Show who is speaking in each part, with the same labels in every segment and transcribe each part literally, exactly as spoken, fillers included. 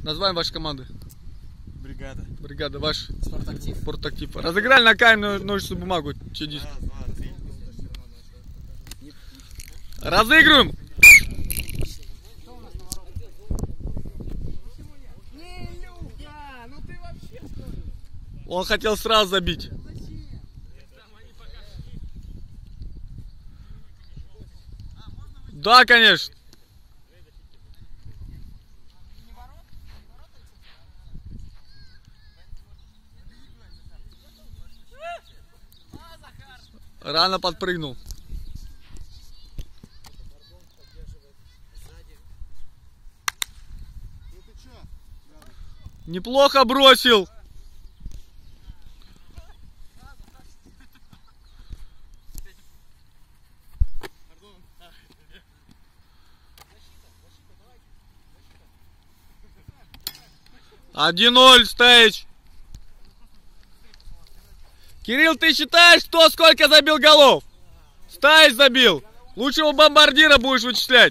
Speaker 1: Название вашей команды?
Speaker 2: Бригада.
Speaker 1: Бригада, ваш?
Speaker 3: Спортактив.
Speaker 1: Спортактив. Разыграли на камень, ножницы, бумагу. Че
Speaker 2: Раз, два, три.
Speaker 1: Разыгрываем! Он хотел сразу забить. Да, конечно. Рано подпрыгнул. Неплохо бросил. один ноль, Стейч. Кирилл, ты считаешь, кто сколько забил голов? Стейч забил. Лучшего бомбардира будешь вычислять.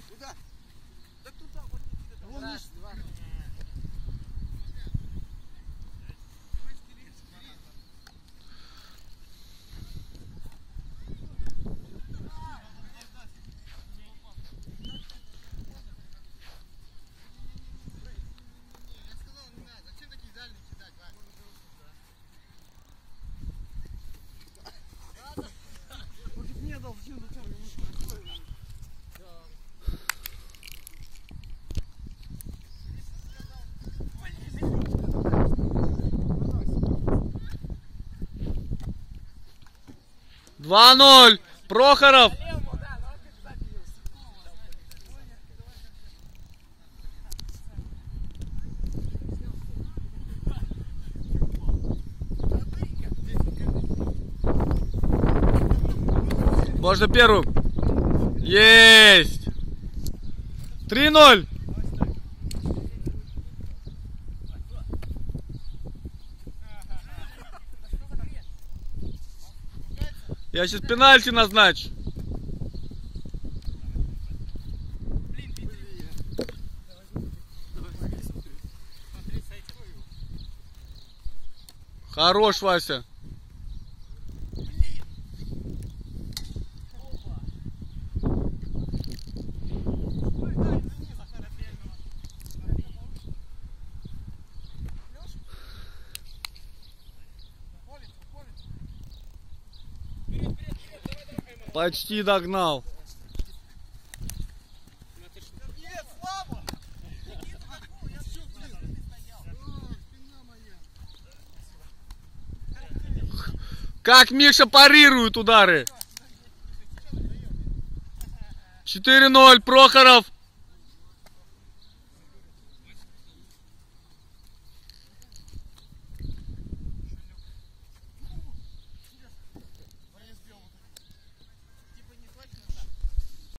Speaker 1: два ноль. Прохоров. Можно первым. Есть. три ноль. Я сейчас пенальти назначу. Хорош, Вася. Почти догнал. Как Миша парирует удары. четыре ноль. Прохоров.